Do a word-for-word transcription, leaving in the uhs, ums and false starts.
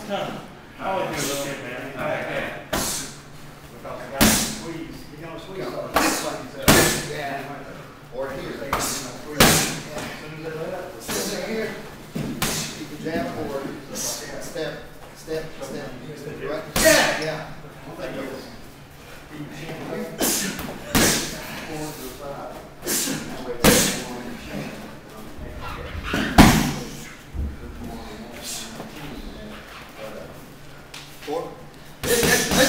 coming. Always do a little bit, man. All right, yeah. Because I got to squeeze. You know, squeeze all the like you said. Yeah. Or here, they can squeeze. As soon as they let up, sit here. Keep your jab forward. Step, step, step. Right? Yeah, yeah. Thank you. Keep your chin here. Forward to the side. That way it's on your chin. Four.